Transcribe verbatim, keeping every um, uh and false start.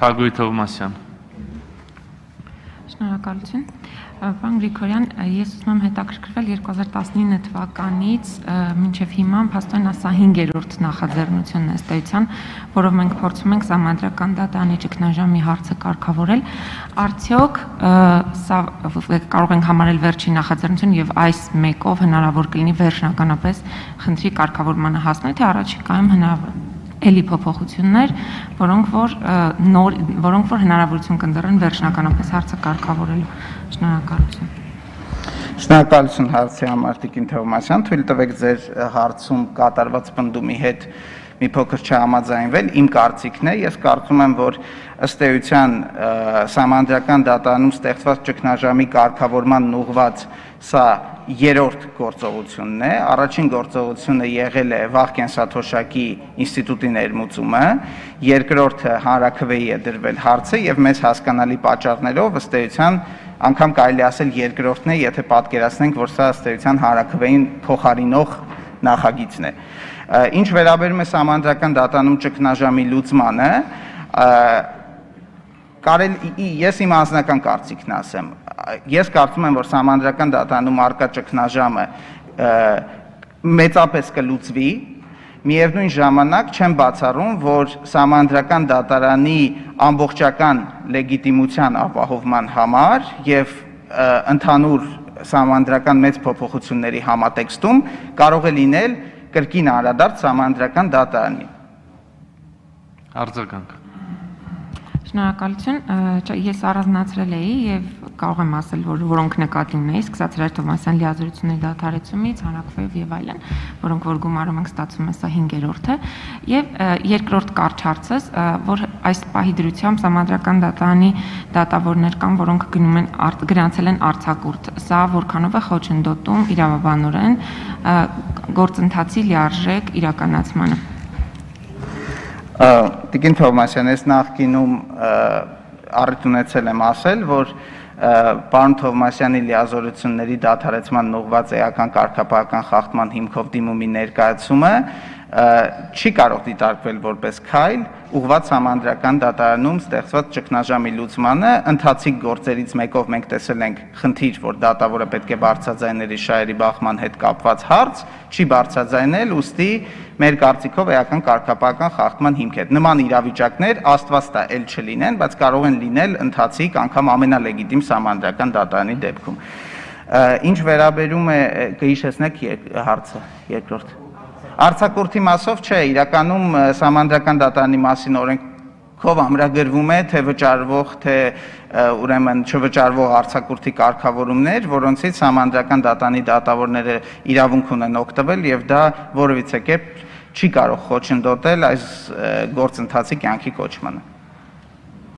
Թագուհի Թովմասյան։ Շնորհակալություն։ Պարոն Գրիգորյան, ես ուզում եմ հետաքրքրվել երկու հազար տասնինը թվականից մինչև հիմա փաստորեն ասա հինգերորդ նախաձեռնությունն է ըստ էության, որով մենք փորձում ենք Սահմանադրական դատարանի ճգնաժամի հարցը կարգավորել։ Արդյոք սա կարող ենք համարել վերջին նախաձեռնություն եւ այս մեկով հնարավոր կլինի վերջնականապես խնդրի կարգավորմանը հասնել, թե առաջիկայում հնարավոր էլի փոփոխություններ, որոնք որ նոր որոնք որ հնարավորություն կընտրեն վերջնականապես հարցը կարգավորելու։ Շնորհակալություն։ Շնորհակալություն հարցի համար Տիկին Թովմասյան, թույլ տվեք ձեր հարցում կատարված պնդումի հետ մի փոքր չհամաձայնվել, իմ կարծիքն է, ես կարծում եմ, որ ըստ էության Սահմանադրական դատարանում ստեղծված ճգնաժամի կարգավորման ուղղված սա երրորդ գործողությունն է, առաջին գործողությունը եղել է Վահգեն Սաթոշակի ինստիտուտի ներմուծումը, երկրորդը հանրաքվեի է դրվել հարցը եւ մեզ հասկանալի պատճառներով ըստ էության անգամ կարելի ասել երկրորդն է, եթե պատկերացնենք, որ սա ըստ էության հանրաքվեին փոխարինող նախագիծն է։ Ինչ վերաբերում է Սահմանադրական դատարանում ճգնաժամի լուծմանը, կարելի ես իմ անձնական կարծիքն ասեմ, ես կարծում եմ, որ Սահմանադրական դատարանում առկա ճգնաժամը մեծապես կլուծվի, միևնույն ժամանակ չեմ բացառում, որ Սահմանադրական դատարանի ամբողջական լեգիտիմության ապահովման համար եւ ընդհանուր սահմանադրական մեծ փոփոխությունների համատեքստում կարող է լինել կրկին անդրադարձ Սահմանադրական դատարանի։ Արձագանք։ Շնորհակալություն, ես առանձնացրել էի եւ կարող եմ ասել, որ որոնք նկատի ունեի, սկսած Հրաշ Թովմասյան լիազորությունների դադարեցումից, հանրաքվեով եւ այլն, որոնք որ գումարում ենք ստացվում է սա հինգերորդը, եւ երկրորդ կարճ հարցս, որ այս պահի դրությամբ Սահմանադրական դատարանի դատավորներ կան, որոնք գնում են գրանցել են արձակուրդ, սա որքանով է խոչընդոտում իրավաբանորեն գործընթացի լիարժեք իրականացմանը։ Տիկին Թովմասյան, ես նախկինում առիթ ունեցել եմ ասել, որ պարոն Թովմասյանի լիազորությունների դադարեցման ուղղված էական կարգապահական խախտման հիմքով դիմումի ներկայացումը չի կարող դիտարկվել որպես քայլ ուղղված Սահմանադրական դատարանում ստեղծված ճգնաժամի լուծմանը, ընթացիկ գործերից մեկով մենք տեսել ենք խնդիր, որ դատավորը պետք է բարձրաձայներ շահերի բախման հետ կապված հարց, չի բարձրաձայնել, ուստի մեր կարծիքով էական կարգապահական խախտման հիմք է։ Նման իրավիճակներ Աստված տա էլ չլինեն, բայց կարող են լինել ընթացիկ անգամ ամենալեգիտիմ Սահմանադրական դատարանի դեպքում։ Ինչ վերաբերում է կհիշեցնեք հարցը երկրորդ Արձակուրդի մասով չէ, իրականում Սահմանադրական դատարանի մասին օրենքով ամրագրվում է թե վճարվող, թե ուրեմն չվճարվող արձակուրդի կարգավորումներ, որոնցից Սահմանադրական դատարանի դատավորները իրավունք ունեն օգտվել եւ դա որևիցե կերպ չի կարող խոչընդոտել այս գործընթացի կյանքի կոչմանը։